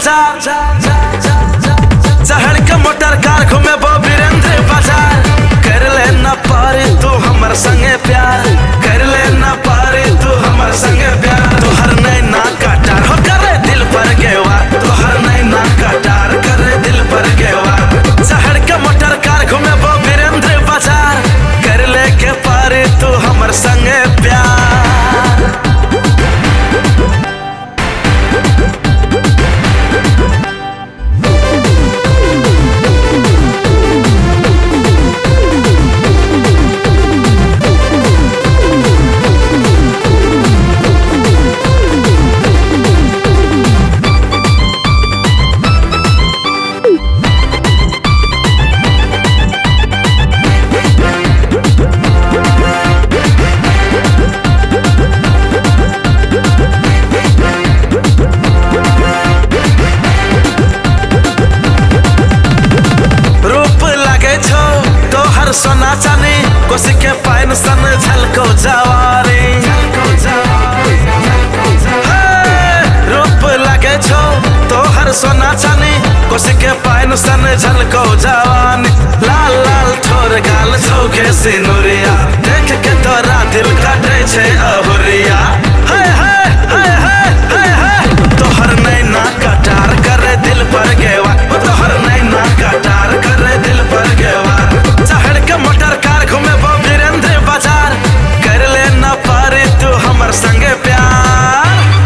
बाजार। चढ़ के मोटर कार घूमे बो वीरेंद्र बाजार। कर ले ना पारी तू हमर संगे प्यार, कर ले ना पारी तू हमर संगे प्यार। तोहर नैना कटार हो करे दिल पर गेवार, तोहर नैना कटार करे दिल पर गेवार। चढ़ के मोटर कार घूमे बो वीरेंद्र बाजार। कर ले के पारी तू हमर संगे प्यार। सोना चांदी कोसी के पाइन सन झलको जवारी। रूप लगे छो तोहर सोना चांदी कोसी के पाइन सन झलको जवानी। लाल लाल ठोर गाल छो के सिनुरिया, देख के तोरा दिल काटे छे अहुरिया। तोहर नैना कटार करे दिल पर गेवा, तोहर नैना कटार करे दिल पर गेवा। चढ़ के मोटर कार घूमे बो वीरेंद्र बाजार। कर ले ना पारी तू हमर संगे प्यार।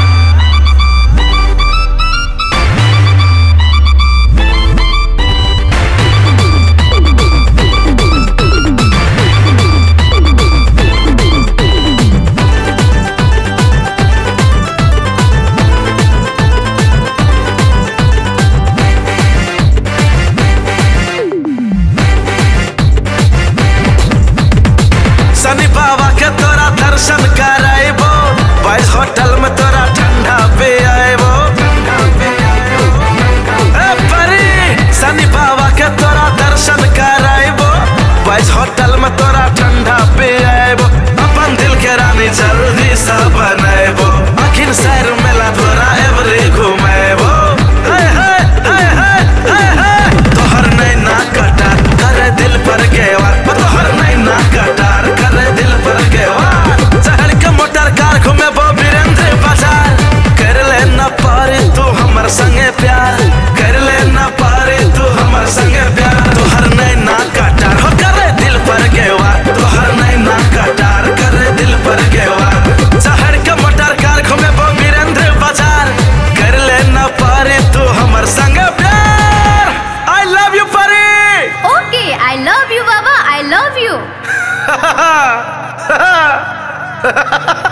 शनि बाबा के तोरा दर्शन कराइबो, बॉयज होटल में तोरा ठंडा पियाइबो। परी शनि बाबा के तोरा दर्शन कराइबो, बॉयज होटल में तोरा ठंडा पियाइबो। अपन दिल के रानी जल्दी सा बनाइबो, आखिर शहर मेला तोरा एवरी घुमाइबो। तोहर नैना कटार करे दिल पर गेवार, तोहर नैना कटार करे दिल पर गेवार। चढ़ के मोटर कार घूमे बो वीरेंद्र बाजार। कर ले ना पारी तू हमर संगे प्यार, कर ले ना पारी तू हमर संगे प्यार। तोहर नैना कटार हो करे दिल पर गेवार, तोहर नैना कटार करे दिल पर गेवार। चढ़ के मोटर कार घूमे बो वीरेंद्र बाजार। कर ले ना पारी तू हमर संगे प्यार। I love you परी। Okay, I love you, Baba. I love you.